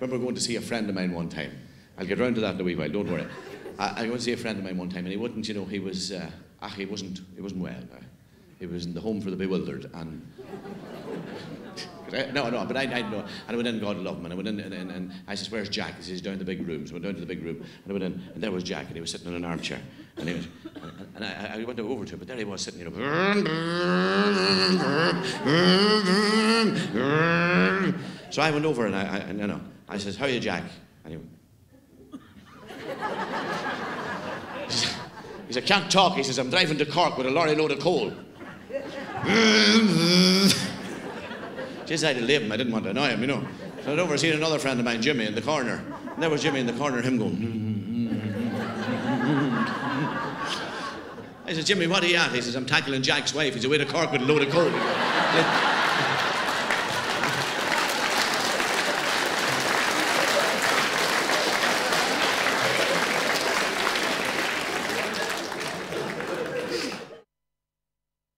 remember going to see a friend of mine one time. I'll get round to that in a wee while, don't worry. I went to see a friend of mine one time, and he wouldn't, you know, he was, he wasn't well. He was in the home for the bewildered, and... No, but I know. And I went in, God love him, and I went in, and I said, where's Jack? He says, he's down in the big room. So I went down to the big room, and I went in, and there was Jack, and he was sitting in an armchair. And he was, and I went over to him, but there he was sitting, you know. So I went over, and I says, how are you, Jack? And he went, he said, can't talk. He says, I'm driving to Cork with a lorry load of coal. Just I had to leave him. I didn't want to annoy him, you know. So I went over and seen another friend of mine, Jimmy, in the corner. And there was Jimmy in the corner, him going. I said, Jimmy, what are you at? He says, I'm tackling Jack's wife. He's away to Cork with a load of coal.